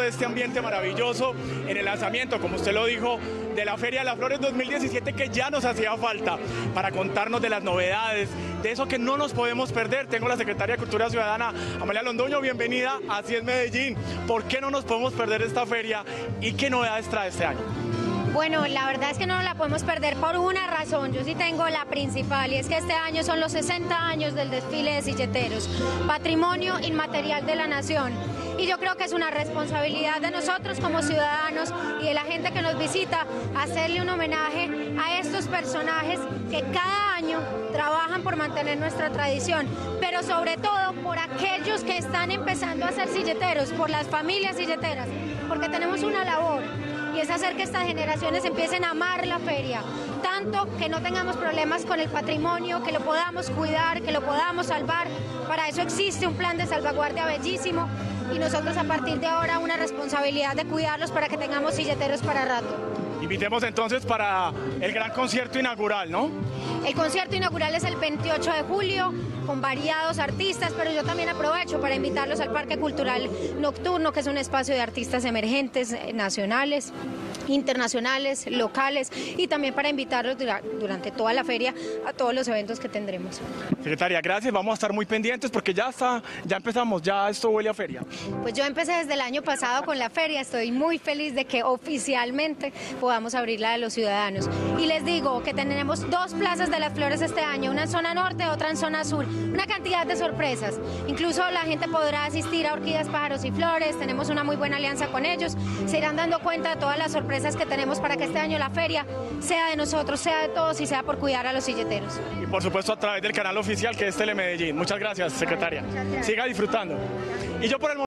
de este ambiente maravilloso en el lanzamiento, como usted lo dijo, de la Feria de las Flores 2017, que ya nos hacía falta para contarnos de las novedades, de eso que no nos podemos perder. Tengo a la Secretaria de Cultura Ciudadana, Amalia Londoño, bienvenida a Así es Medellín. ¿Por qué no nos podemos perder esta feria y qué novedades trae este año? Bueno, la verdad es que no nos la podemos perder por una razón. Yo sí tengo la principal, y es que este año son los 60 años del desfile de silleteros, patrimonio inmaterial de la nación. Y yo creo que es una responsabilidad de nosotros como ciudadanos y de la gente que nos visita hacerle un homenaje a estos personajes que cada año trabajan por mantener nuestra tradición, pero sobre todo por aquellos que están empezando a ser silleteros, por las familias silleteras, porque tenemos una labor, y es hacer que estas generaciones empiecen a amar la feria, tanto que no tengamos problemas con el patrimonio, que lo podamos cuidar, que lo podamos salvar. Para eso existe un plan de salvaguardia bellísimo, y nosotros a partir de ahora una responsabilidad de cuidarlos para que tengamos silleteros para rato. Invitemos entonces para el gran concierto inaugural, ¿no? El concierto inaugural es el 28 de julio, con variados artistas, pero yo también aprovecho para invitarlos al Parque Cultural Nocturno, que es un espacio de artistas emergentes, nacionales, internacionales, locales, y también para invitarlos durante toda la feria a todos los eventos que tendremos. Secretaria, gracias, vamos a estar muy pendientes porque ya empezamos, ya esto huele a feria. Pues yo empecé desde el año pasado con la feria, estoy muy feliz de que oficialmente podamos abrirla a los ciudadanos. Y les digo que tenemos 2 plazas de las flores este año, una en zona norte, otra en zona sur, una cantidad de sorpresas. Incluso la gente podrá asistir a Orquídeas, Pájaros y Flores, tenemos una muy buena alianza con ellos, se irán dando cuenta de todas las sorpresas que tenemos para que este año la feria sea de nosotros, sea de todos y sea por cuidar a los silleteros. Y por supuesto a través del canal oficial que es Telemedellín. Muchas gracias, secretaria. Muchas gracias. Siga disfrutando. Y yo por el